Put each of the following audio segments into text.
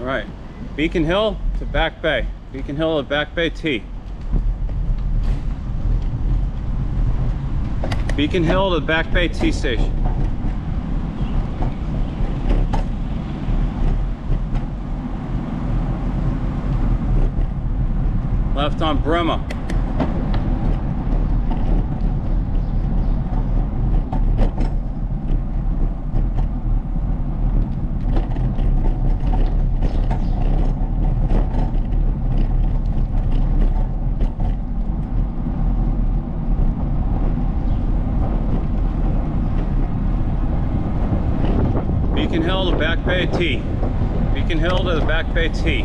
right. Beacon Hill to Back Bay. Beacon Hill to Back Bay T. Beacon Hill to the Back Bay T station. Left on Bremer. Beacon Hill to Back Bay T. Beacon Hill to the Back Bay T.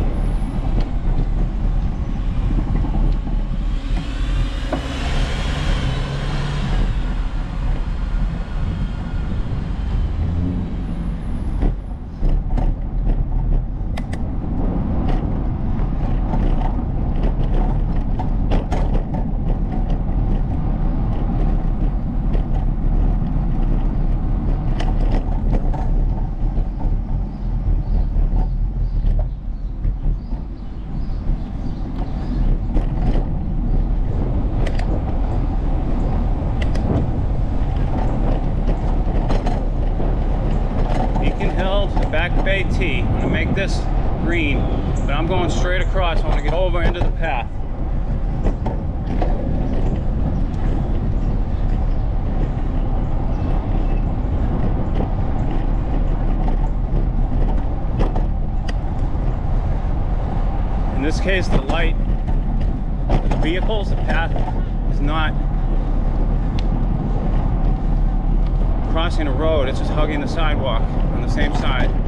Back Bay T. I'm gonna make this green, but I'm going straight across. I want to get over into the path. In this case, the light, the vehicles, the path is not crossing a road, it's just hugging the sidewalk on the same side.